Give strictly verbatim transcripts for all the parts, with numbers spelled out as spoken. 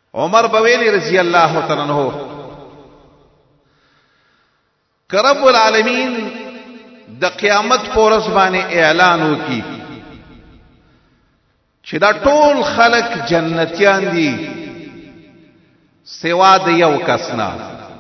عمر بویلی رضی الله تعالی عنہ کہ رب العالمین د قیامت پورس باندې اعلان وکي چې دا ټول خلق جنتیان دي سوا د یو کس نه.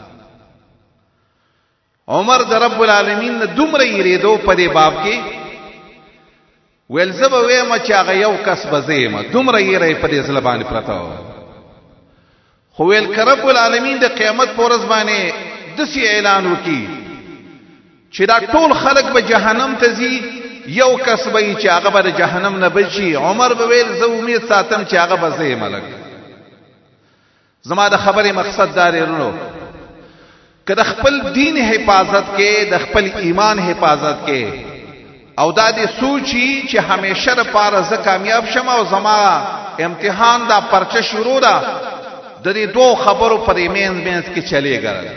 عمر د رب العالمین دومره یریدو په دې باب کې ویل زه به وایم چې هغه یو کس به زه یم، دومره یری په دې زړه باندې پرته وه. خو ویل که رب العالمین د قیامت په ورځ باندې داسې اعلان وکړي چې دا ټول خلق به جهنم ته ځي، یو کس به وي چې هغه به د جهنم نه بچي، عمر به ویل زه امید ساتم چې هغه به زه یم. لږ زما د خبرې مقصد دا دی ورونو، که د خپل دین حفاظت کې، د خپل ایمان حفاظت کې، او دا دې سوچي چې همیشه لپاره زه کامیاب شم او زما امتحان دا پرچه شروع ده، د دې دوه خبرو پر مینځ مینځ کې چلی ګرځي.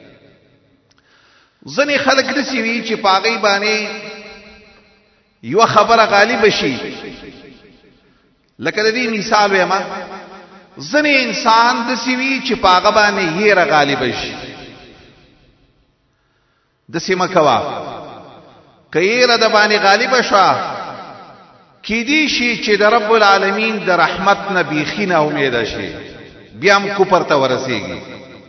ځنې خلک داسې وي چې په هغې باندې یوه خبره غالب شي، لکه د دې مثال وایم، ځنې انسان داسې وي چې په هغه باندې یېره غالب شي. داسې مه کوه، که یېره د باندې غالبه شوه کیدی شي چې د رب العالمین د رحمت نه بیخي نه امیده شي، بیا هم کفر ته ورسیږي.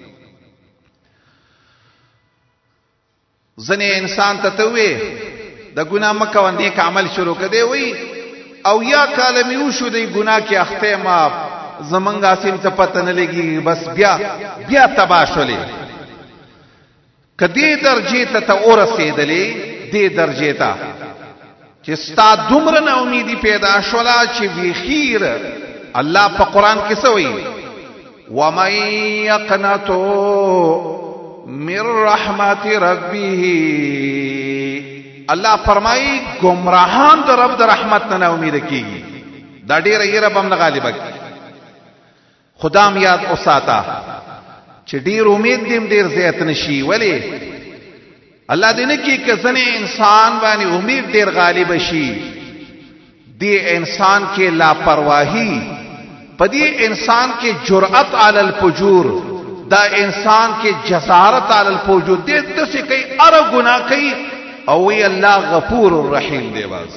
ځنې انسان ته ته وې د ګناه مه کوه، نیک عمل شروع که دی وی او یا کاله مې وشو دی ګناه کې اخته ما زمونږ اسیم ته پته نه لګي، بس بیا بیا تباه شولې. که دې درجې ته ته ورسېدلې، دې درجې ته چې ستا دومره نا امیدي پیدا شوله چې بیخیر الله په قرآن کې څه وایي، ومن یقنط من رحمت ربه، الله فرمایي گمراهان د رب د رحمت نه نا امید کیږي. دا ډیره یې رب هم نه غالبه کی. خدام یاد اوساته چې ډیر امید دې ډیر زیات نشي. ولی الله دې نه کی که ځنې انسان باندې امید ډیر غالب شي، دې انسان کې لاپرواهي، په دې انسان کې جرأت علی الفجور، دا انسان کې جسارت علی الفجور، دې داسې کوي اره ګناه کوي او وی الله غفور الرحیم دی. باز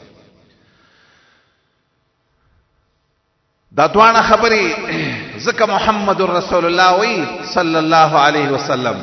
دا دوانه خبرې ځکه محمد رسول الله وی صلی الله علیه وسلم،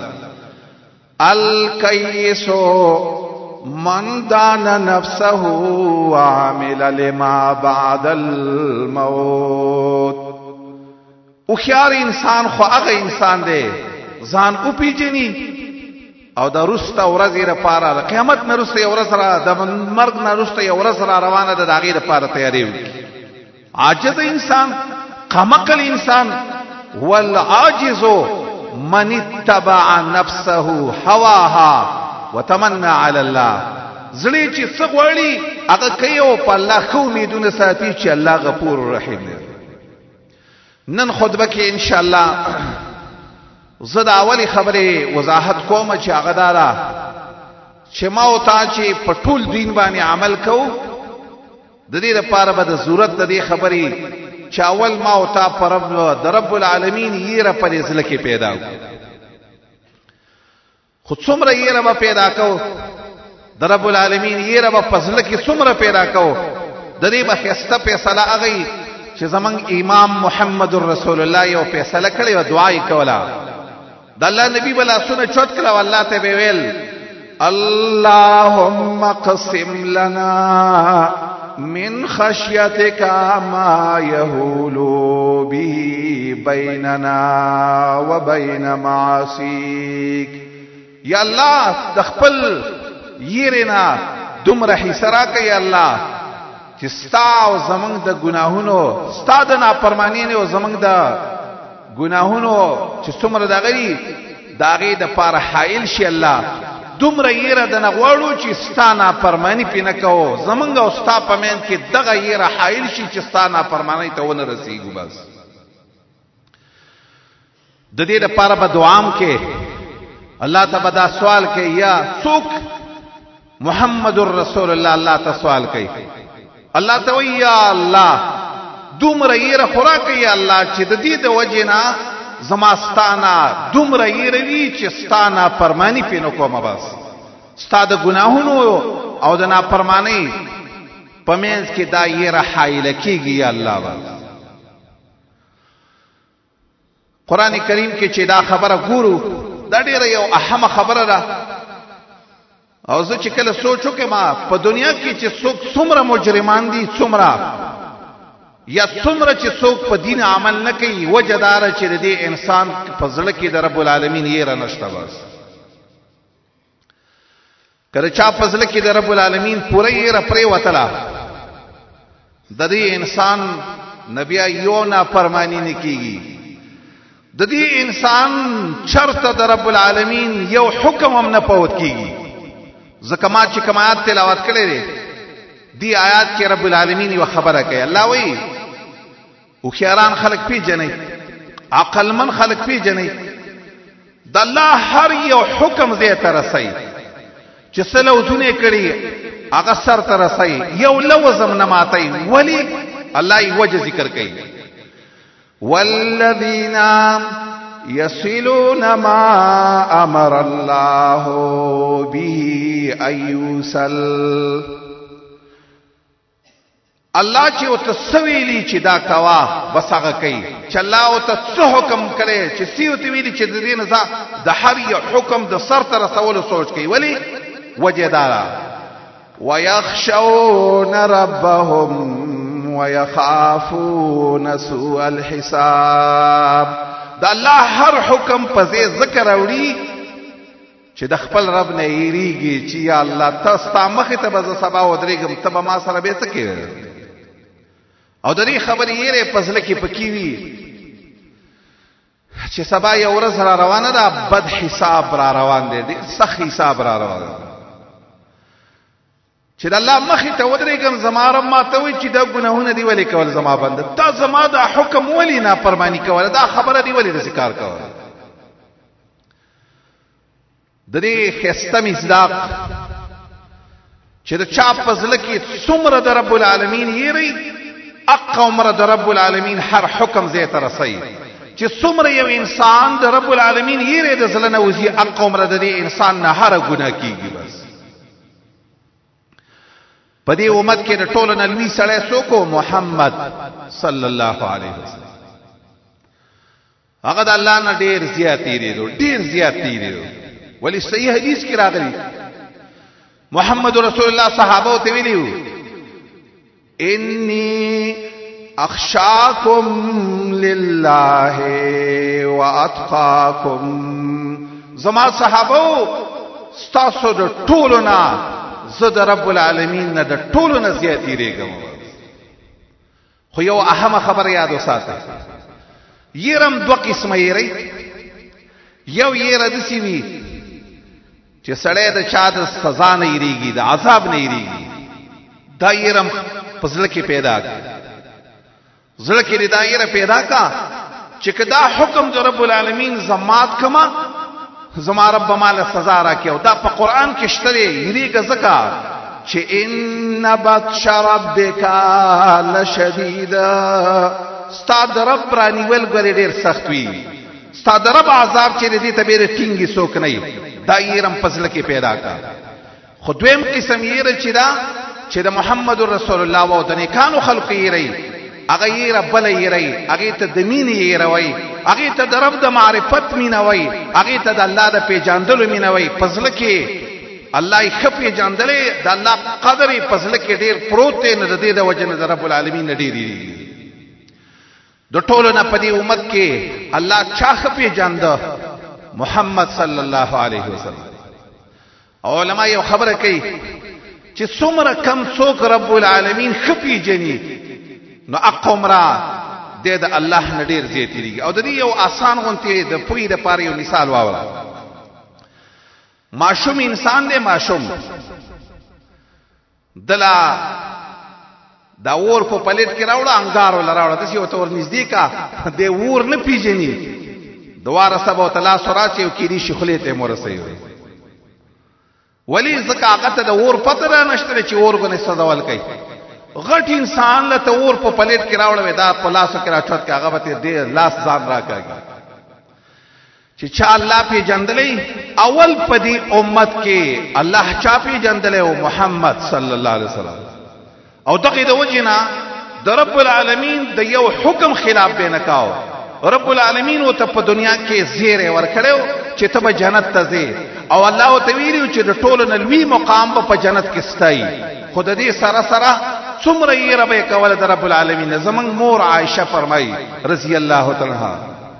الکیس من دان نفسه وعمل لما بعد الموت. اوخیار انسان خو هغه انسان دی ځان او پیژني او د رسته ورځې لپاره د قیامت نه رسته یو ورځ را د مرګ نه رسته یو ورځ را روانه ده، د هغې لپاره تیاری وکړي. عاجز انسان، قمقل انسان، والعاجز من اتبع نفسه هواها وتمنى على الله. زړی چې څه غواړي هغه کوي او په الله ښه امیدونه ساتي چې الله غفور رحیم دی. نن خطبه کې ان شاء الله زه د اولې خبرې وضاحت کوم چې هغه دا ده چې ما او تا چې په ټول دین باندې عمل کوو، د دې لپاره به د ضرورت د دې خبرې چې اول ما او تا پر رب د رب العالمین یېره په دې زړه کې پیدا کړو. خو څومره یېره به پیدا کوو د رب العالمین یېره به په زړه کې څومره پیدا کوو، د دې به ښایسته فیصله هغه چې زمونږ امام محمد رسول الله یو فیصله کړې وه، دعا یې کوله. د الله نبی به لاسونه چوت کړه او الله ته به ویل اللهم اقسم لنا من خشیتک ما یحول به بیننا وبین معاصیک. یا الله د خپل یرینا دومره حصه راکړه یا الله چې ستا او زمونږ د ګناهونو، ستا د نافرمانۍ او زمونږ د ګناهونو چې څومره دغه دي د هغې دپاره حایل شي. الله دومره یېره د نه غواړو چې ستا نافرماني پې نه کوو، زمونږ او ستا په منځ کې دغه یېره حایل شي چې ستا نافرمانۍ ته ونه رسېږو. بس د دې دپاره به دعام کې الله ته به دا سوال کوي، یا څوک محمد رسول الله الله ته سوال کوي، الله ته وایي یا الله دومره یره خورا کوي الله چې د دې د وجنا زماستانا دومره یره وی چې ستانا پرمانی پینو کومه بس ستا د ګناهونو او د نافرمانی پمنځ کې دا یره حایل کیږي الله بس. قران کریم کې چې دا خبره ګورو دا ډیره یو اهمه خبره ده او زه چې کله سوچو کې ما په دنیا کې چې څوک څومره مجرمان دي څومره یا څومره چې څوک په دین عمل نه کوي وجدار چې د دې انسان په زړه کې د رب العالمین یې را نشته بس کله چا په زړه کې د رب العالمین پوره یې را پرې وتلا د دې انسان نبی یو نه فرمانی نه کیږي د دې انسان چرته د رب العالمین یو حکم هم نه پوت کیږي ځکه ما چې کوم آیات تلاوت کړی دی دی آیات کې رب العالمین یو خبره کوي الله وایي او خیران خلق پیژنې عقل من خلق پیژنې د الله هر یو حکم زه ته رسي چې سلوزونه کړي هغه سر ته رسي یو لوزم نه ماتي ولی الله یې وجه ذکر کوي والذین يصلون ما امر الله به ايوسل الله چې او تسویلی چې دا کوا بس هغه کوي چې الله او ته حکم کړي چې سیو ته ویلي چې د دې نه د هر یو حکم د سر تر رسولو سوچ کوي ولی وجدارا ويخشون ربهم ويخافون سوء الحساب دا الله هر حکم په ذکر اوري چې د خپل رب نه یریږي چې یا الله تاسو ته مخه ته به سبا ودرېږم ته به ما سره به څه کوي او د دې خبرې یې په ځل کې پکې وي چې سبا یو ورځ را روانه ده بد حساب را روان دي سخت حساب را روان دي چې د الله مخه ته ودرېږم زماره ما ته وي چې دا ګناهونه دی ولې کول زما بند تا زما دا حکم ولې نه پرمانی کول دا خبره دی ولې د ذکر کول د دې خسته مصداق چې د چا په ځل کې څومره د رب العالمین یری اق عمر د رب العالمین هر حکم زه ته رسي چې څومره یو انسان د رب العالمین یری د ځل نه وځي اق عمر د دې انسان نه هر ګناه کیږي بس په دې امت کې د ټولو نه لوی سړی څوک محمد صلی الله علیه وسلم هغه د الله نه ډیر زیات دی ډیر زیات دی ولی صحیح حدیث کې راغلی محمد رسول الله صحابه ته ویلو انی اخشاکم لله واتقاکم زما صحابه ستاسو د ټولو نه زه د رب العالمین نه د ټولو نه زیات دیږم خو یو اهمه خبره یاد وساته یرم دو قسمه یری یو یره د سی وی چې سړی د چا د سزا نه یریږي د عذاب نه یریږي دا یرم پزله کې پیدا کا زړه کې دا یره پیدا کا چې کدا حکم د رب العالمین زمات کما زما رب مال سزا را کیو دا په قران کې شته یریږي زکا چې ان بطش ربک لشدید استاد رب رانی ول ګری ډیر سخت وی استاد رب عذاب چې دې ته بیره ټینګي سوک نه دا یرم پزله کې پیدا کا خو دویم قسم یې چې دا چې د محمد رسول الله او د نیکانو خلق یې ری هغه یې رب له یې ری هغه ته د مين یې روي هغه ته د رب د معرفت مينوي هغه ته د الله د پیژاندلو مينوي پزله کې الله یې خپې جاندلې د الله قدر یې پزله کې ډیر پروت نه د دې د وجنه د رب العالمین ډیر دی د ټولو نه پدې امت کې الله چا خپې جاند محمد صلی الله علیه وسلم علماء یو خبره کوي چې څومره کم څوک رب العالمین خپې جنې نو اقمرا د د الله نه ډیر زیاتېږي او د دې یو آسان غونته د پوی د پاره یو مثال واوره معشوم انسان دی معشوم دلا دا ور په پلیټ کې راوړه انګار ول راوړه د یو تور نږدې کا د ور نه پیژني دواره سبا تعالی سراچ یو کیری شخله ته مرسي ولی زکه هغه ته د ور پته را نشته چې ور غنه صداول کوي غټ انسان له اور په پلیټ کې راوړل دا په لاس کې راټوت کې هغه به دې لاس ځان راکاږي چې چا الله په جندلې اول په دې امت کې الله چا په جندلې او محمد صلی الله علیه وسلم او دغه د وجنا د رب العالمین د یو حکم خلاف به نه کاو رب العالمین او ته په دنیا کې زیره ورکړو چې ته به جنت ته ځې او الله ته ویلو چې د ټولو نلوي مقام په جنت کې ستای خود دې سره سره څومره یې رب کول د رب العالمین زمون مور عائشه فرمای رضی الله تعالی عنها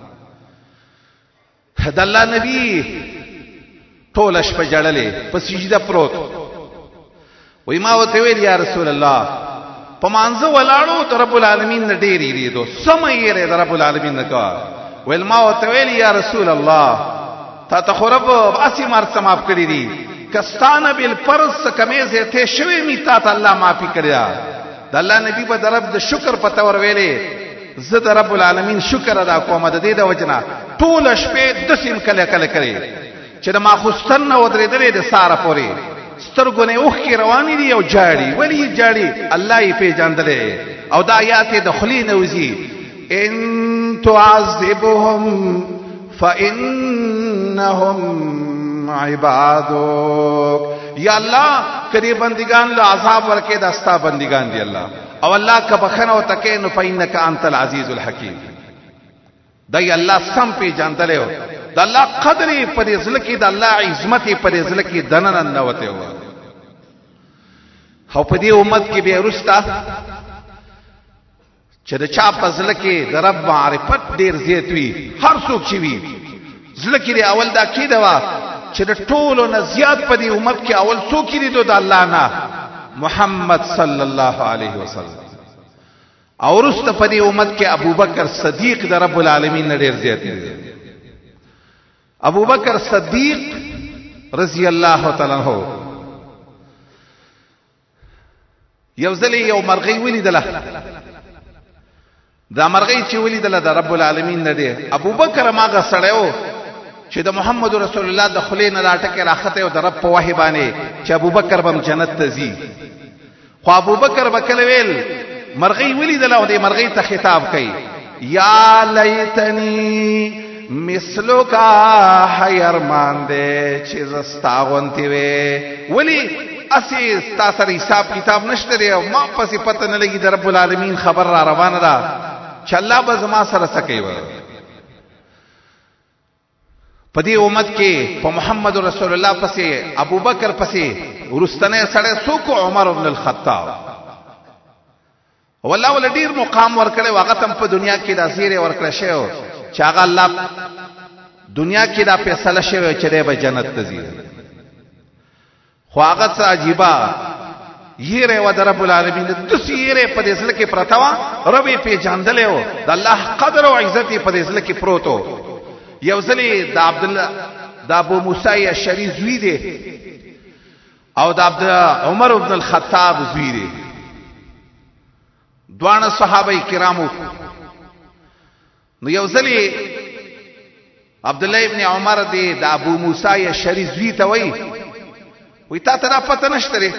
د الله نبی ټول شپه جړلې په سجده پروت وای ما وته ویل یا رسول الله پمانځه ولاړو ته رب العالمین نه ډېری ریدو سم یې ر رب العالمین نه کا ویل ما وته ویل یا رسول الله تا ته خرب اسی مر سماپ کړی دي کستانه بل فرض کمیزه ته شوی می تا ته الله معافي کړیا د الله نبی په درب د شکر پته ور ویلې زه د رب العالمین شکر ادا کوم د دې د وجنه ټول شپه د سیم کله کله کړي چې د ماخستن نو درېدلې د ساره پوري سترګونه اوخ کی رواني دي او جاړي ولی جاړي الله یې پیژندلې او دا آیات د خلی نوزي ان تعذبهم فانهم عبادك یا الله کدی بندگان له عذاب ورکه دستا بندگان دی الله او الله که بخنه او تکې نو فینک انت العزیز الحکیم دای الله سم پیژندلې د الله قدر په دې ځل کې د الله عظمت په دې ځل کې دنن نه وته و او په دې امت کې به رستا چې د چا په ځل کې د رب معرفت ډیر زیات وي هر څوک چې وي ځل کې اول دا کې دا چې د ټولو نه زیات په دې امت کې اول څوک دی د الله نه محمد صلی الله علیه وسلم او رسته په دې امت کې ابوبکر صدیق د رب العالمین نه ډیر زیات دی ابو بکر صدیق رضی الله تعالی عنہ یو ځلې یو مرغۍ ولیدله دا مرغۍ چې ولیدله د رب العالمین نه دی ابو بکر ماغه سړیو چې د محمد رسول الله د خلې نه راټکه راخته او د رب په وحی باندې چې ابو بکر به جنت ته ځي خو ابو بکر بکله ویل مرغۍ ولیدله او د مرغۍ ته خطاب کوي یا لیتنی مثلو کا حیرمان دے چې زستا غونتی وي ولی اسی ستا سره حساب کتاب نشته دی او ما پسې پته نه لګي د رب العالمین خبر را روانه ده چې الله به زما سره سکی و په دې امت کې په محمد رسول الله پسې ابو بکر پسې ورستنه سره څوک عمر بن الخطاب والله ول ډیر مقام ورکړي واغه تم په دنیا کې د اسیره ورکړ شو چې هغه الله دنیا کې دا فیصله شوی چې به جنت ته ځي خو هغه څه عجیبه یره و د رب العالمین د سیره په دې ځل کې پرتاوه رب په جاندلې و د الله قدر او عزت په دې ځل کې پروتو یو ځلې د عبد الله د ابو موسی الشری زوی دی او د عبد عمر بن الخطاب زوی دی دوانه صحابه کرامو نو یو ځلې عبد الله ابن عمر دی د ابو موسی الشری زوی ته وای وی تا ته پته نشته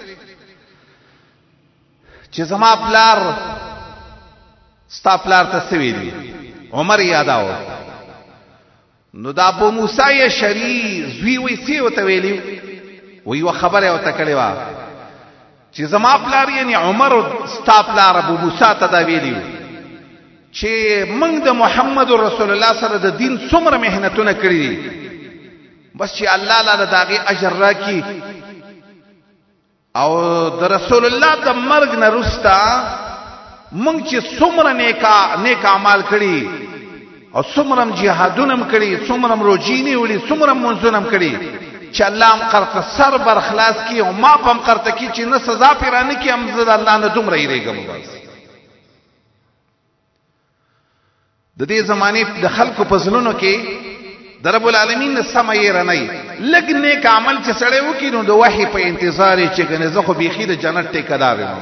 چې زما پلار ستا پلار ته سوي دی عمر یاداو نو د ابو موسی الشری زوی وی سی وته ویلی وی و خبره او تکړه وا چې زما پلار یعنی عمر ستا پلار ابو موسی ته دا ویلی چې موږ د محمد رسول الله سره د دین څومره مهنتونه کړې دي بس چې الله تعالی داغي اجر راکړي او د رسول الله د مرګ نه رستا موږ چې څومره نیکا نیک اعمال کړی او څومره جهادونه کړی څومره روزینی ولي څومره منځونه کړی چې الله هم قرته سر بر خلاص کی او ما هم قرته کی چې نه سزا پیرانه کی هم زړه الله نه دومره یریږم بس د دې زمانه د خلکو په زلونو کې د رب العالمین سمې رنۍ لګ نیک عمل چې سړی وکړي نو د وحی په انتظار چې کنه زه خو بيخي د جنت ټیکدار یم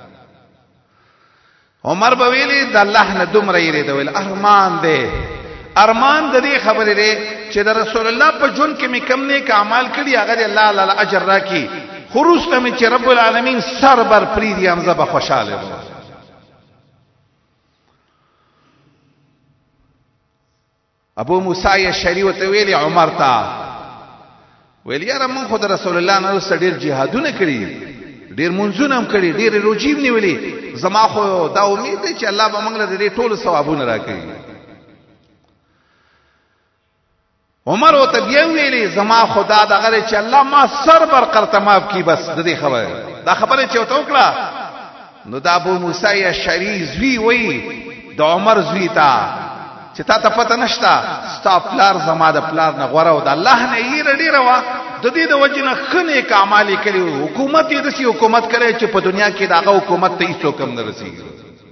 عمر بویلی د الله نه دومره یری دی ول ارمان دی ارمان د دې خبرې دی چې د رسول الله په جون کې مې کم نیک اعمال کړي هغه الله تعالی اجر راکړي خروس ته چې رب العالمین سر بر پریدي هم زه به خوشاله یم. ابو موسی اشعری ورته ویلي عمر ته ویل یاره مونږ خو د رسول الله نه سره ډیر جهادونه کړي، ډیر منځونه هم کړي، ډیر روجي هم نیولي، زما خو دا امید دی چې الله به موږ له دې ټولو ثوابونه راکړي. عمر ورته بیا ویلي زما خدا دغه چې الله ما سر بر قرتماب کی، بس د دې خبره دا خبره چې وته وکړه نو دا ابو موسی اشعری زوی وی د عمر زوی ته چې تا ته پته نشته ستا پلار زما د پلار نه غوره او د الله نه یې رډی روا د دې د وجه نه خنه کمالي کړي، حکومت یې دسی حکومت کړي چې په دنیا کې داغه حکومت ته هیڅ کم نه رسیږي.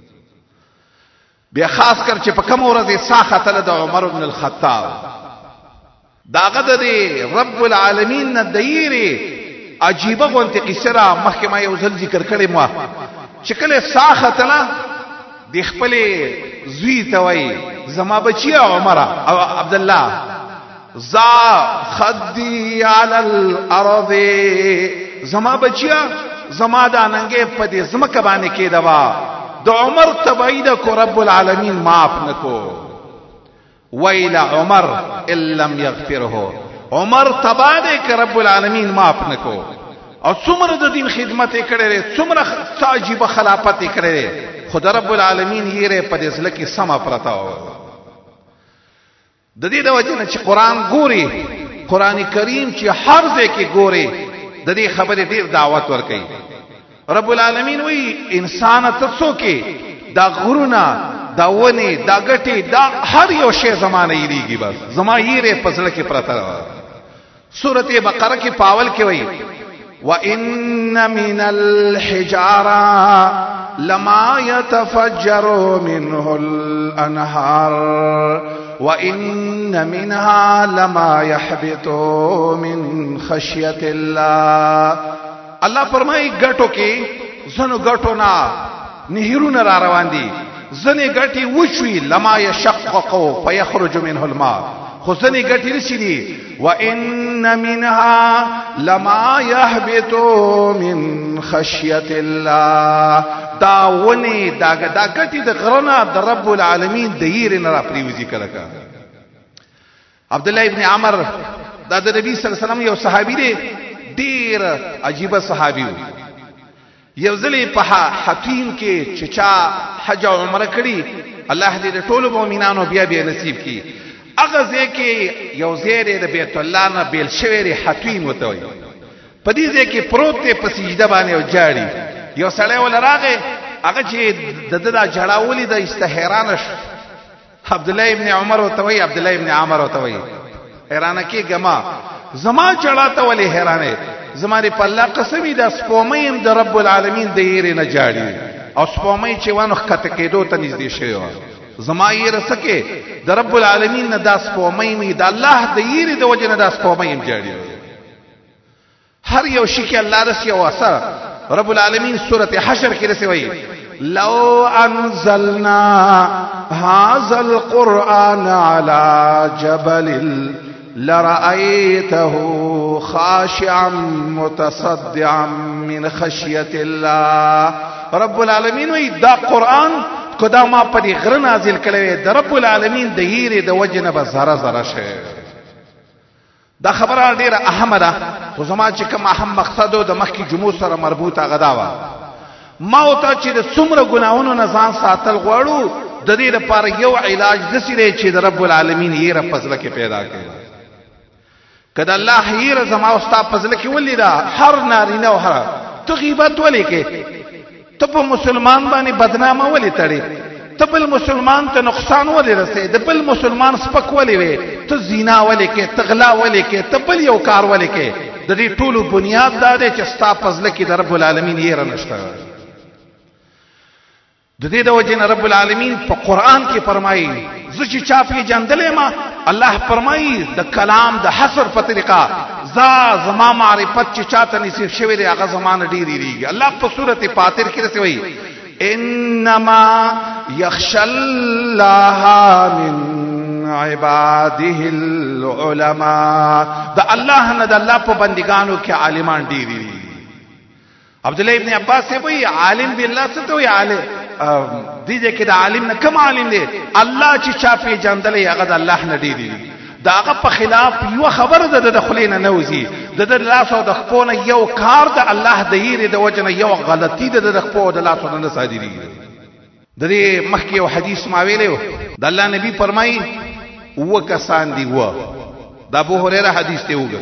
بیا خاص کر چې په کوم ورځ ساخته د عمر بن الخطاب داغه د رب العالمین نه دایره عجیبه غونته قصه را محکمه یو ځل ذکر کړي مو چې کله ساخته د خپل زوی ته وای زما بچیا عمر او عبد الله زا خدی علی الارض، زما بچیا زما دا ننګه په دې زمکه باندې کې دوا د عمر تبعید کو رب العالمین معاف نکو. ویل عمر ان لم یغفره، عمر تبعید ک رب العالمین معاف نکو. او څومره د دین خدمت کړي، څومره عجیب خلافت کړي، خدای رب العالمین یې په دې ځل کې سما پرتا و. د دې د وجه نه چې قران ګوري، قران کریم چې هر ځای کې ګوري د دې خبرې ډیر دعوت ورکړي. رب العالمین وی انسان ته څوکي دا غرونه دا ونی دا ګټي دا هر یو شی زمانه یریږي، بس زما یې پسړه کې پرتا و. سورته بقره کې پاول کې وی وَإِنَّ مِنَ الْحِجَارَةِ لَمَا يَتَفَجَّرُ مِنْهُ الْأَنْهَارُ وَإِنَّ مِنْهَا لَمَا يَحْبِطُ مِنْ خَشْيَةِ اللَّهِ. الله فرمایي ګټو کې زنو ګټو نه نهرونه را روان دي، زنه ګټي وشوي لما يشقق فيخرج منه الماء، خو زنه ګټي رسیدي وان منها لما يهبط من خشيه الله. دا ونی دا دا ګټي د غرنا د رب العالمین د یې نه را پریوزي کړه. عبد الله ابن عمر دا د نبی صلی الله علیه وسلم یو صحابي دی، ډیر عجیب صحابي و. یو ځلې په حتیم کې چې چا حج او عمره کړي، الله دې ټول مؤمنانو بیا بیا نصیب کړي. هغه ځکه یو زیره د بیت الله نه بیل شوی حتیم وته وي، په دې ځکه پروت ته په سجده باندې او جاړي. یو سړی ول راغی هغه چې د ددا جړاولې د استحیرانش عبد الله ابن عمر وته وي، عبد الله ابن عمر وته وي حیرانه کې ګما زما چړاته ولې حیرانه زماري په الله قسمی د سپومیم د رب العالمین د یې نه جاړي او سپومې چې وانه خطه کېدو ته نږدې شوی و. زما یې رسکه د رب العالمین نه د سپومې د الله د یې د وجه نه د سپومې جاړي. هر یو شي کې الله رسي او اثر. رب العالمین سورته حشر کې رسوي لو انزلنا هذا القرآن على جبل لرأيته خاشعا متصدعا من خشية الله. رب العالمین وی دا قرآن کدا ما په دې غره نازل کړي د رب العالمین د یې د وجنه به زره زره شي. دا خبره ډیره اهمه ده، خو زما چې کوم اهم مقصد د مخکې جمعو سره مربوطه غداوه ما او ته چې د څومره ګناهونو نه ځان ساتل غواړو د دې لپاره یو علاج دسی دی چې د رب العالمین یې رب فضل کې پیدا کړي. کله الله یې زما او ستا فضل کې ولیدا هر نارینه او هر ته غیبت ولې کې، ته په مسلمان باندې بدنامه ولې تړي، ته بل مسلمان ته نقصان ولې رسې، د بل مسلمان سپک ولې وي، ته زنا ولې کې، ته غلا ولې کې، ته بل یو کار ولې کې. د دې ټولو بنیاد دا دی چې ستا فضل کې د رب العالمین یې رنشته. د دې د وجه نه رب العالمین په قران کې فرمایي زه چې چا په جندلې ما الله فرمایي د کلام د حصر په طریقه ذا زما معرفت چې چاته نصیب شوی دی هغه زمانه ډیری ریږي. الله په سورته فاطر کې رسوي انما يخشى الله من عباده العلماء. د الله نه د الله په بندګانو کې عالمان ډیری دي. عبد الله ابن عباس وی عالم بالله څه ته وی عالم دې کې د عالم نه کم عالم دی الله چې چا پیژندلې هغه د الله نه دی دی دا هغه په خلاف یو خبر ده د خلینو نه وزي د د لاس او د خپونه یو کار د الله د یری د وجنه یو غلطی ده د خپو د لاس او د صادری د دې مخکې یو حدیث ما ویلو د الله نبی فرمایي وکسان دی و دا ابو هريره حدیث ته وګ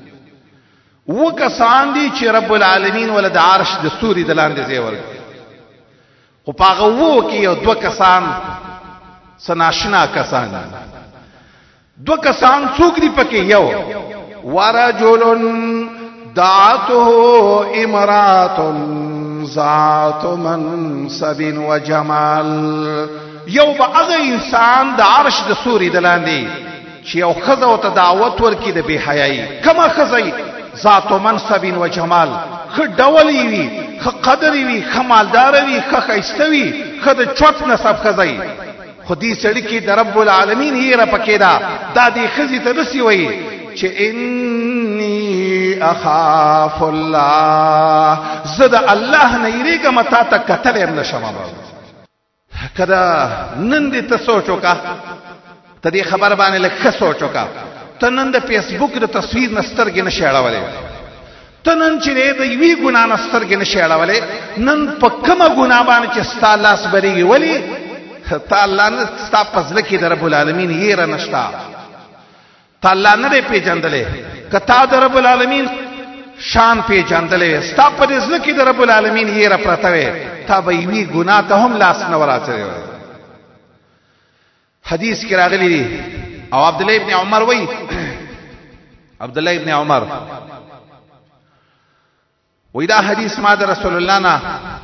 وکسان دی چې رب العالمین ولد عرش د سوري د لاندې ځای ورګ خو پاغه وو کې یو دو کسان سناشنا کسان دو کسان څوک دی پکې یو ورجل دعته امرات ذات منصب وجمال یو به هغه انسان د عرش د سوري د لاندې چې یو خزه او ته دعوت ورکړي د بے حیايي کما خزه ذات منصب وجمال خ ډولې وي خ قدرې وي خ مالدار وي خ خيسته وي خ د چوت نسب خزه خودي سړی کې د رب العالمین هي را پکې دا د دې خزي ته نسی وي چې اني اخاف الله زد الله نه یریګه متا ته کتل هم نشم کدا نن دې ته سوچو کا ته دې خبر باندې لکه سوچو کا ته نن د فیسبوک د تصویر نسترګې نشي اړولې ته نن چې دې وی ګنا نسترګې نشي اړولې نن په کومه ګنا باندې چې ستا لاس بریږي ولی تعالی نه ستا پزله کې د رب العالمین یې را نشتا تعالی نه پیژندلې کتا د رب العالمین شان پیژندلې ستا په ځل کې د رب العالمین یې را پرته وي تا به وی ګنا ته هم لاس نه وراچوي حدیث کې راغلی دی او عبد الله ابن عمر وی عبد الله ابن عمر وی دا حدیث ما د رسول الله نه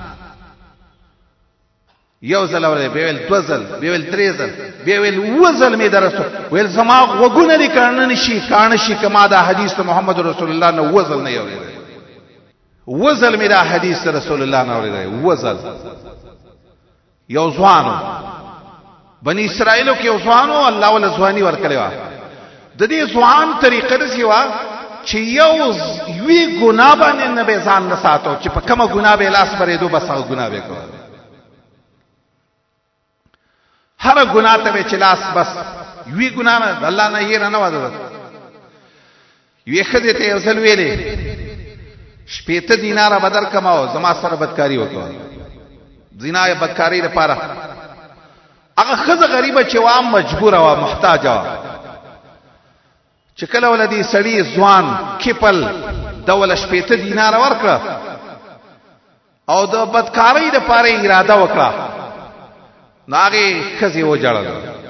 یو ځل اورې به ویل دو ځل به ویل درې ځل به ویل و ځل می درسو ویل زما وګونه دي کارن نشي کارن شي کما دا حدیث محمد رسول الله نه و ځل نه اورې و ځل می دا حدیث رسول الله نه اورې و ځل یو ځوانو بنی اسرائیلو کې یو ځوانو الله ول ځواني ورکړي وا د دې ځوان طریقه د سیوا چې یو وی ګنا باندې نه به ځان نه ساتو چې په کومه ګنا به لاس پرې دو بس هغه ګنا به کوي هر ګناه ته چې لاس بس وی ګناه نه الله نه یې نه وځي یو خدای ته یو ځل ویلې شپېته دیناره بدر کماو زما سره بدکاری وکړه زنا یا بدکاری لپاره هغه خزه غریبه چې وام مجبور او محتاج و چې کله ولدي سړی ځوان کپل دول شپېته دیناره ورکړه او د بدکاری لپاره اراده وکړه ناغي خزي و جړل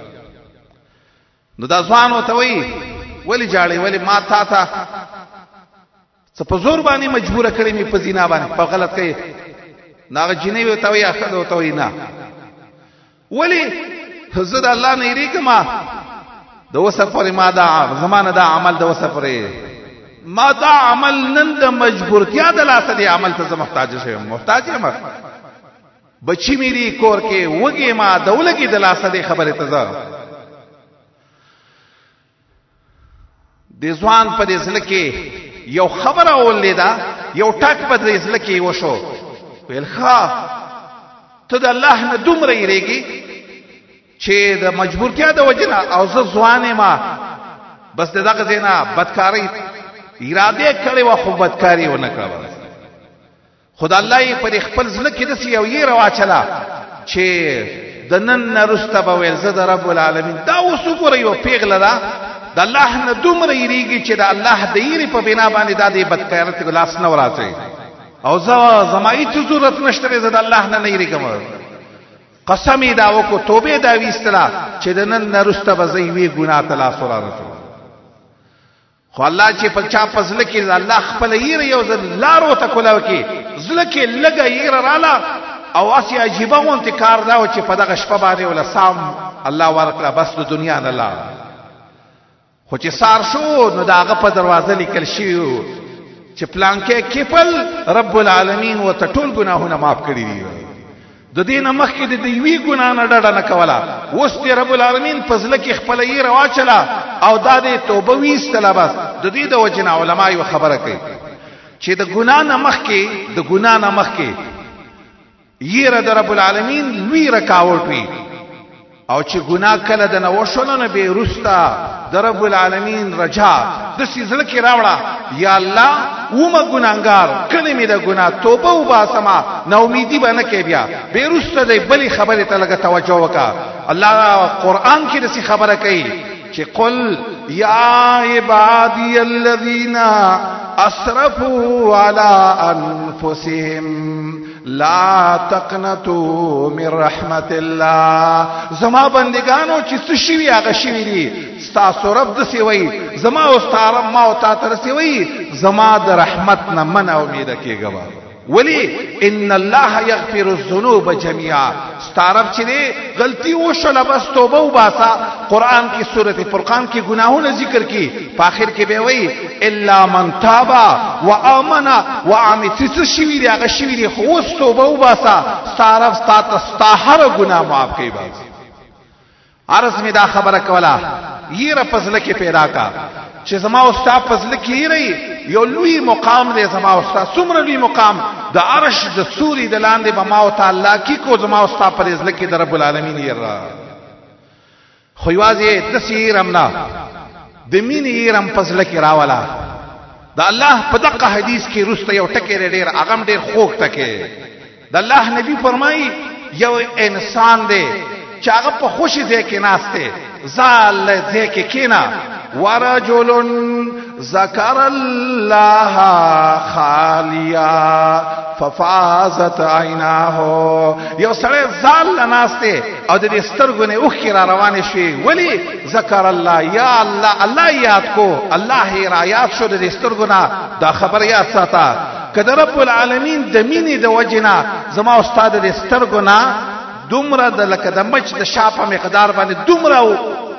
نو دا ځوان وته وی ولی جاړي ولی ما تا تا څه په زور باندې مجبور کړی می په زنا باندې په غلط کوي ناغه جنې وته وی اخذ وته وی نه ولی حضرت الله نه یری کما د وسفر ما دا زمانه دا عمل د وسفر ما دا عمل نن د مجبورتیا د لاسه دی عمل ته محتاج شه محتاج یم بچی میری کور کې وګي ما دولګي د لاسه دی خبره تزه د ځوان په دې ځل کې یو خبره ولیدا یو ټاک په دې ځل کې وشو ویل ښا ته د الله نه دومره یریږي چې د مجبورتیا د وجنه او زه ځوانې ما بس دغه زینا بدکاری اراده کړې و خو بدکاری و نه کړه خدای الله یې پر خپل ځل کې د یو یې روا چلا چې د نن نرسته به ویل زه د رب العالمین دا وسوګره یو پیغله ده د الله نه دومره یریږي چې د الله د یری په بنا باندې د دې بدکارت ګلاس نه وراځي او زه زمای ته ضرورت نشته زه د الله نه نه یریږم قسمی دا وکړو توبه دا ویستلا چې د نن نرسته به زی وی ګناه تلا سره خو الله چې په چا پزله کې الله خپل یې یو ځل لارو ته کولاو کې زله کې لګا یې رااله او اسی عجیبه وانت کار دا چې په دغه شپه باندې ولا سام الله ورکړه بس د دنیا نه لا خو چې سار شو نو داغه په دروازه لیکل شي چې پلان کې کېپل رب العالمین و ته ټول ګناهونه معاف کړی دي د دین مخکې د وی ګنا نه ډډه نه کولا اوس ته رب العالمین فضل کې خپل یې روا چلا او د دې توبه ویستله بس د دې د وجنه علما یو خبره کوي چې د ګنا نه مخکې د ګنا نه مخکې یره د رب العالمین لوی رکاوټ وي او چې ګنا کله د نو شول نه به رستا د رب العالمین رجا د سیزل کې راوړه یا الله ومه ګناګار کله می د ګنا توبه وباسما نو امیدي باندې کې بیا به رستا د بلی خبره ته لګه توجه وکا الله قران کې دسی خبره کوي چې قل یا عبادی الذین اسرفوا علی انفسهم لا تقنطوا من رحمت الله زما بندگانو چې څه شي هغه شي دي تاسو رب د سی وای زما او ستاره ما او تا تر سی وای زما د رحمت نه من امید کېږم ولی ان الله یغفر الذنوب جميعا ستارب چې غلطی وشله بس توبه وباسا قران کی سورۃ فرقان کی گناہوں ذکر کی په اخر کې به وای الا من تاب وامن وعمل څه شي دی هغه شي دی خو توبه وباسا ستارب ستا هر گناہ معاف کوي بس ارس می دا خبره کولا یره فضل کې پیدا کا چې زما او ستا فضل کې ری یو لوی مقام دی زما او ستا څومره لوی مقام د عرش د سوري د لاندې به ما او تعالی کی کو زما او ستا پر فضل کې د رب العالمین یرا خو یوازې د سیرمنا د مين یرم فضل کې راوالا د الله په دغه حدیث کې رسته یو ټکی ډیر اغم ډیر خوږ ټکی د الله نبی فرمایي یو انسان دی چې هغه په خوشي ځای کې ناشته زال ځای کې کینا ورجل ذکر الله خالیا ففازت عیناه یو سره زال ناشته او د دې سترګونه اوخ را روان شي ولی ذکر الله یا الله الله یاد کو الله را یاد شو د سترګونه دا خبر یاد ساته کله رب العالمین د مینې د وجنا زما استاد د سترګونه دومره د لکه د مچ د شاپه مقدار باندې دومره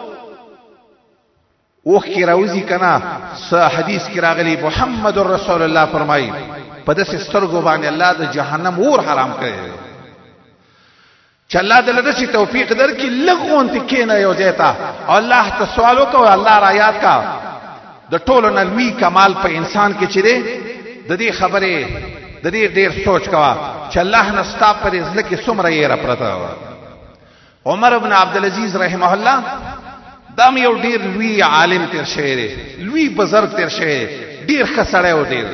اوخ کی راوزی کنا حدیث کی راغلی محمد رسول الله فرمایي په داسې سترګو باندې الله د جهنم اور حرام کړي چې الله دې له دې توفیق درکې لغون ته کینه یو دیتا الله ته سوال وکړو الله را یاد کا د ټولو نلوي کمال په انسان کې چره د دې خبره د دې ډیر سوچ کوا چې الله نستا پر ځل کې څومره یې را پرتا عمر ابن عبد العزيز رحمه الله دام یو ډیر لوی عالم تیر شوی لوی بزرگ تیر شوی ډیر خسړی و ډیر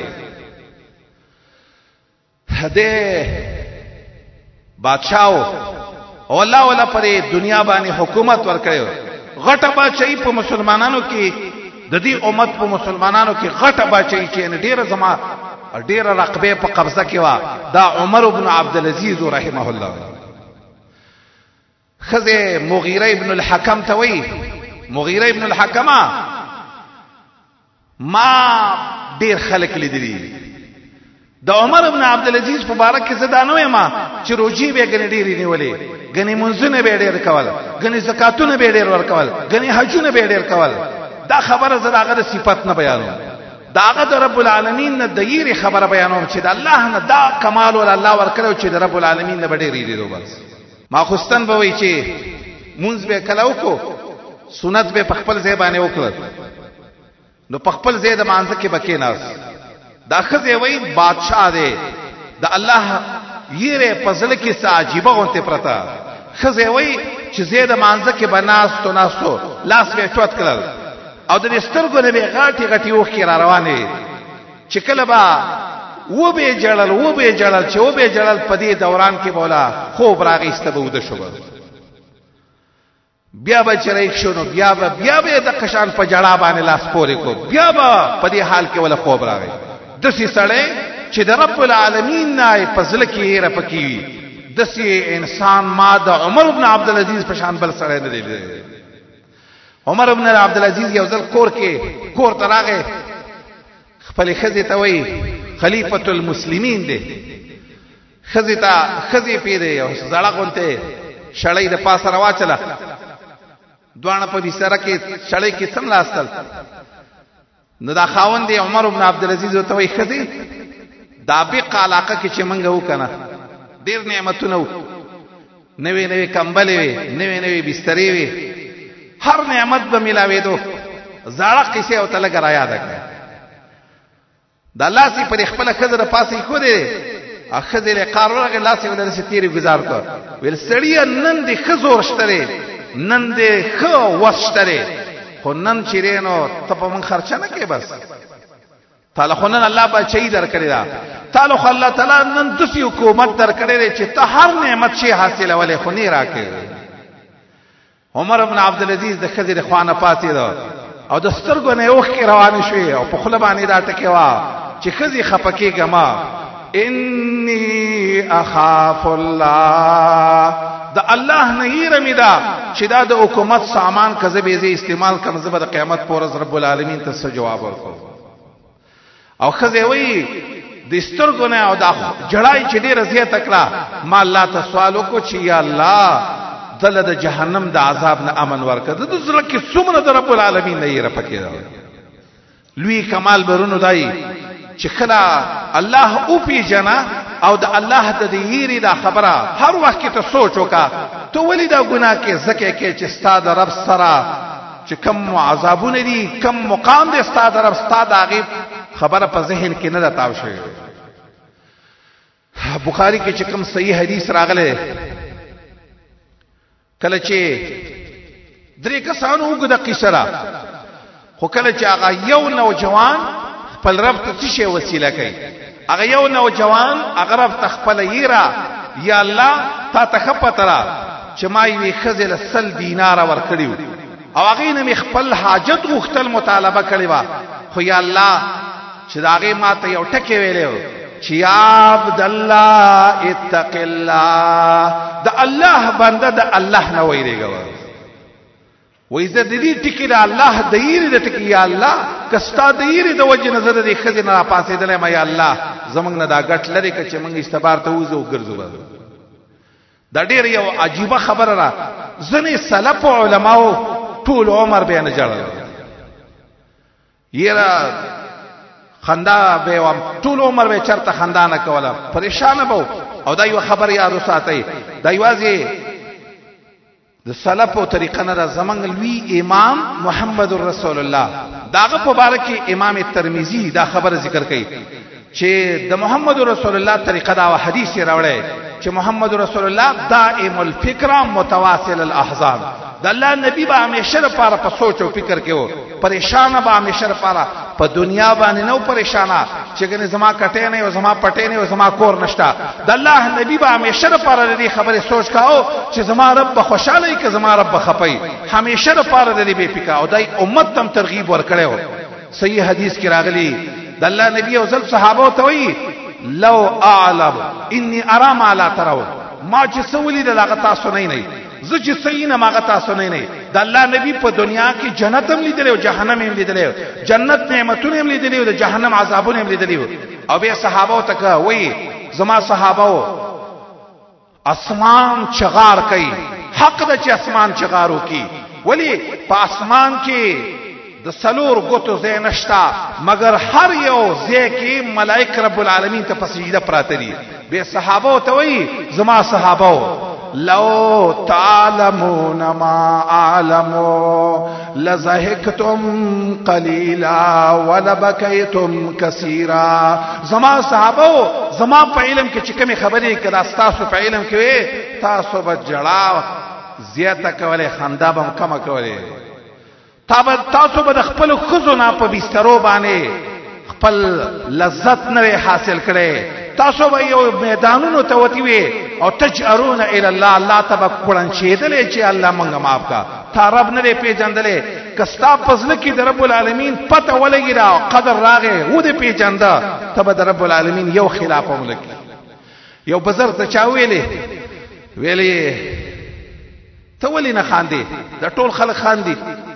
هده بادشاہو او الله ولا پر دنیا باندې حکومت ورکړو غټه بادشاہي په مسلمانانو کې د دې امت په مسلمانانو کې غټه بادشاہي چې ډیر زما ډیر رقبه په قبضه کې وا دا عمر ابن عبد العزيز رحمه الله خزه مغیره ابن الحکم توي مغیره ابن الحکمه ما ډیر خلک لیدلی د عمر ابن عبد العزيز مبارک زدانو ما چې روجي به غني ډیر نیولې غني منځونه به ډیر کول غني زکاتونه به ډیر ورکول غني حجونه به ډیر کول دا خبره زداغه د صفات نه بیانو داغه د رب العالمین نه دایره خبره بیانوم چې د الله نه دا کمال ول الله ورکړو چې د رب العالمین نه ډیر دی بس ما خوستن به وای چې مونږ به کلاو کو سنت به خپل ځای باندې وکړ نو خپل ځای د مانځ کې بکې ناس دا خزه وای بادشاہ دی د الله یره پزل کې ساجيبه غونته پرتا خزه وای چې ځای د مانځ کې بناس تو ناسو لاس به چوت کړل او د سترګو نه به غاټي غاټي وخ کې را روانه چې کله با و به جړل و به جړل چې و به جړل په دې دوران کې بولا خوب راغېسته به ود شو بیا به چرېک شونو بیا به بیا به د قشان په جړا باندې لاس پورې کو بیا به په دې حال کې ولا خوب راغی د سې سړې چې د رب العالمین نه فضل کې را پکی د سې انسان ما د عمر ابن عبد العزيز په شان بل سړې نه دی عمر ابن عبد العزيز یو ځل کور کې کور تراغه خپل خزه ته وای خلیفۃ المسلمین دی خزه ته خزه پیری او زړه غونته شړې د پاسه روا چلا دوانه په بيسره کې شړې کې سم لاستل نو دا خاوند دی عمر ابن عبد العزيز ته وای خزه دا بق علاقه کې چې منګه وکنه ډیر نعمتونه نوې نوې کمبلې وي نوې نوې بسترې وي هر نعمت به ملاوي دو زړه قصه او تل غرا یاد کړ دا لاس پر خپل خزر پاسې خو دې اخذ له قارور کې لاس ولر سي تیری گزار کړ ویل سړی نن دې خزور شتره نن دې خو وشتره خو نن چیرینو ته په من خرچه نه کې بس تعالی خو نن الله بچی در کړی دا تعالی خو الله تعالی نن دسی حکومت در کړی چې ته هر نعمت شي حاصله ولې خو نه راکې عمر ابن عبد العزيز د خزر خوانه پاتې دا او د سترګو نه وخ کې روان شوی او په خله باندې دا ټکی وا چې خزي خپکیږه ما انی اخاف الله د الله نه یریدا چې دا د حکومت سامان کزبې زی استعمال کړم زبر د قیامت پورز رب العالمین ته څه جواب ورکړم او خزه وی د سترګو نه او د جړای چې ډیر زیات کړه ما الله ته سوال وکړ چې یا الله دله د جهنم د عذاب نه امن ورکړه د زړه کې څومره د رب العالمین نه یره پکې دا لوی کمال برونو دای چې کله الله او پی جنا او د الله د یری دا خبره هر وخت ته سوچ وکا ته ولې دا ګناه کې زکه کې چې ستاد رب سره چې کم عذابونه دي کم مقام دي ستاد رب ستاد هغه خبره په ذهن کې نه راتاو شي بخاری کې چې کوم صحیح حدیث راغله کله چې درې کسانو وګد قصرا خو کله چې هغه یو نوجوان خپل رب ته څه وسیله کوي هغه یو نوجوان هغه رب ته خپل یرا یا الله تا تخپترا چې ما یې خزل سل دینار ور کړیو او هغه نه خپل حاجت غختل مطالبه کړی وا خو یا الله چې داغه ماته یو ټکی ویلو چې یا عبد الله اتق الله د الله بنده د الله نه ویریږي وې زه د دې ټکی د الله د یری د ټکی یا الله کستا د یری د وجه نظر د خزینه را پاسې دلې ما یا الله زمنګ نه دا غټ لري چې موږ استبار ته وځو ګرځو دا ډېر یو عجیب خبره را ځنې سلف علماو ټول عمر به نه جوړل یرا خندا به وم ټول عمر به چرته خندا نه کوله پریشان به او دا یو خبر یاد وساتئ دا یوازې د سلف او طریقه نه زمنګ لوی امام محمد رسول الله داغه په باره کې امام ترمذی دا خبر ذکر کړي چې د محمد رسول الله طریقه دا حدیث راوړی چې محمد رسول الله دائم الفکر متواصل الاحزان د الله نبی به همیشه لپاره په سوچ او فکر کې وو پریشان به همیشه لپاره په دنیا باندې نو پریشانا چې ګنې زما کټې نه او زما پټې نه او زما کور نشتا د الله نبی به همیشه لپاره دې خبره سوچ کاو چې زما رب خوشاله کې زما رب خپي همیشه لپاره دې به فکر او دای امت تم ترغیب ور کړو صحیح حدیث کې راغلی د الله نبی او زل صحابه ته وی لو اعلم اني ارى ما لا ترون ما چې سولې د هغه تاسو نه نه زه چې صحیح نه ماغه تاسو نه نه د الله نبی په دنیا کې جنت هم لیدل او جهنم هم لیدل جنت نعمتونه هم لیدل او د جهنم عذابونه هم لیدل او به صحابه ته کا وای زما صحابه اسمان چغار کوي حق د چې اسمان چغارو کی ولی په اسمان کې د سلور غوتو زینشتا مگر هر یو ځکه ملائک رب العالمین ته پسجده پراته دي به صحابه ته وای زما صحابه لو تعلمون ما اعلموا لزهقتم قليلا ولبكيتم كثيرا زما صحابه زما په علم کې چې کومه خبرې کړه تاسو په علم کې تاسو به جړا زیاته کوله خندا به کم کوله تاسو به خپل خزونه په بسترو باندې خپل لذت نه حاصل کړي تاسو به یو میدانونو ته وتی وي او تجرون الى الله الله تبارک قران چیدلې چې الله مونږه معاف کا تا رب نه پیژندلې کستا فضل کې د رب العالمین پته ولګی را قدر راغې و دې پیژنده تبه د رب العالمین یو خلاف ملک یو بزرګ ته چا ویلې ویلې ته ولې نه خاندې د ټول خلک خاندي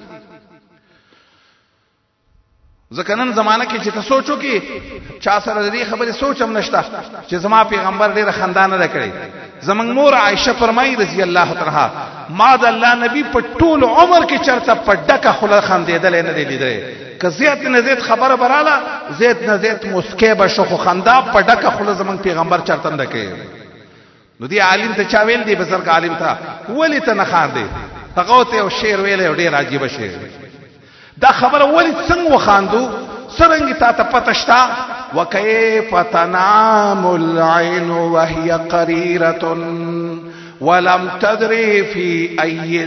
ځکه نن زمانہ کې چې تاسو سوچو کې چا سره دې خبره سوچم نشته چې زما پیغمبر ډېر خندانه ده کړی زمنګ مور عائشه فرمایي رضی الله تعالی ما د الله نبی په ټول عمر کې چرته په ډکه خله خندېدل نه دی لیدل که زیات نه زیات خبره براله زیات نه زیات مسکه به شخو خندا په ډکه خله زمنګ پیغمبر چرته نه کوي نو دی عالم ته چا ویل دی بزرګ عالم ته ولی ته نه خاندې هغه ته یو شعر ویل ډېر عجیب شعر دا خبره ولی څنګه وخاندو سرنګ تا ته پتشتا وكيف تنام العين وهي قريرة ولم تدري في أي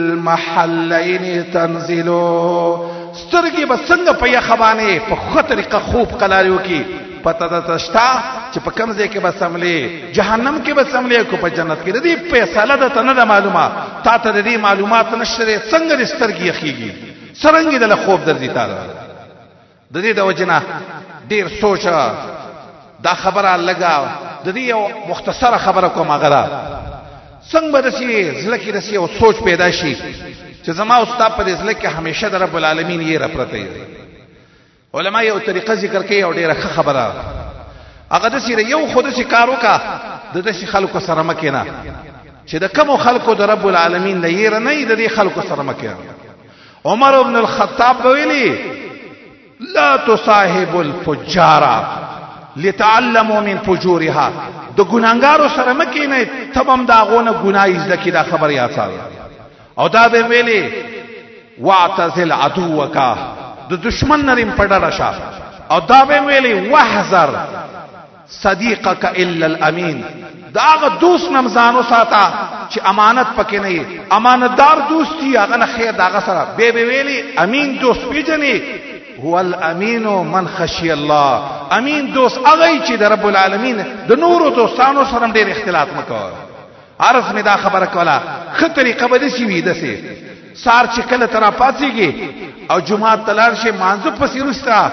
المحلين تنزل. سترګي به څنګه په یخه باندې په ښه طریقه خوب قلاریو کې پته ده شته چې په کوم ځای کې به سملې جهنم کې به سملې کو په جنت کې. د دې فیصله ده ته نه ده معلومه، تا ته د دې معلومات نشته څنګه د سترګې یخېږي، څرنګه د خوب درځي. تا د دې د وجنه ډیر سوچه دا خبره لګا. د دې یو مختصره خبره کوم هغه څنګه به دسی زړه کې دسی او سوچ پیدا شي چې زما استاد په دې زړه کې همیشه د رب العالمین یې را پرته وي. علما یو طریقه ذکر کوي او ډیره ښه خبره هغه دسی یو خود سي کار وکا د دسی خلکو سره مکینه چې د کوم خلکو د رب العالمین د یې نه د دې خلکو سره مکینه. عمر ابن الخطاب ویلي لا تصاحب الفجار لتعلموا من فجورها. د ګناګارو سره مکینه تبم دا غونه ګناي ځکه دا خبر یا ساده. او دا به ویلي واعتزل عدوک د دشمن نریم پډړه شه. او دا به ویلي واحذر صديقك الا الامين. دا هغه دوست نمزانو ساته چې امانت پکې نه وي، امانتدار دوستي هغه نه خیر داغه سره. به به ویلي امین دوست پیژني هو الامین من خشی الله. امین دوست هغه چې د رب العالمین د نورو دوستانو سره ډېر اختلاط مکو. عرض می دا خبره کوله خه طریقه به دسی وي دسه سار چې کله ترا پاتېږي او جمعه تلار شي مانځ پسې رستا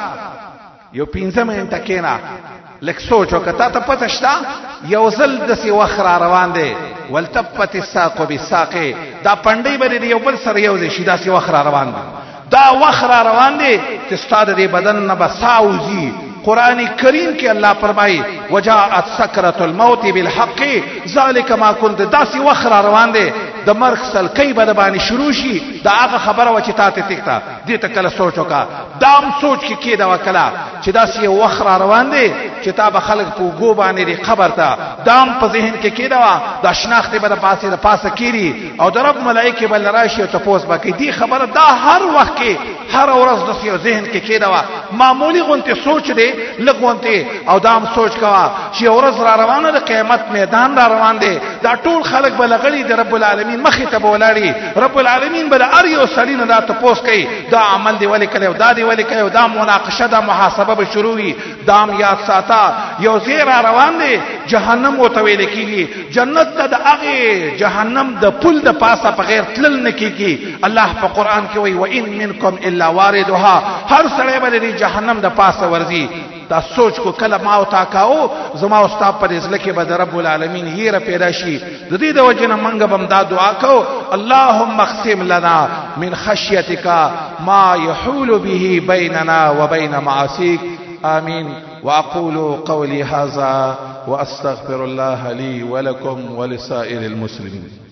یو پنځه منټه کېنا لک سوچو کته ته پته شته یو ځل دسی وخر روان دی ولتفت الساق بالساق. دا پندې باندې یو بل سره یو ځای شي داسې وخر روان دی. دا وخر روان دی چې ستاد دې بدن نه بساوزي. قرآن کریم کې الله فرمایي وجاءت سکرۃ الموت بالحق ذلك ما كنت. داسې وخر روان دی د مرګ سلکې به باندې شروع شي. دا هغه خبره و چې تاسو تکتا دې ته کله سوچ وکا. دام سوچ کې کېدا وکلا چې داسې وخر روان دی چې تا به خلق په ګو باندې دی خبر ته دام په ذهن کې کېدا وا د شناخت به د پاسه د پاسه کېری او د رب ملائکه بل راشي او تاسو به کې دي خبره دا هر وخت کې هر ورځ د سیو ذهن کې کېدا وا. معمولی غونته سوچ دی لګونته او دام سوچ کوا چې ورځ را روانه د قیامت میدان را روان دی. دا ټول خلق بلغلی د رب العالمین مخې ته بولاړي. رب العالمین بل ار یو سړی نه دا تاسو کوي دا عمل دی ولې کړو دا دی ولې کړو دا مناقشه دا محاسبه به شروع وي. دام یاد ساته یو زیر روان دی جهنم او تویل کیږي. جنت ته د هغه جهنم د پل د پاسه په غیر تلل نه کیږي. الله په قران کې وایي وان منکم الا واردها. هر سړی به جهنم د پاسه ورځي. دا سوچ کو کله ما او تا کاو زما استاد پر ځل کې به رب العالمین یې را پیدا شي. د دې د وجنه منګه بم دا دعا کو اللهم اقسم لنا من خشيتك ما يحول به بيننا وبين معاصيك. آمين. وأقول قولي هذا وأستغفر الله لي ولكم ولسائر المسلمين.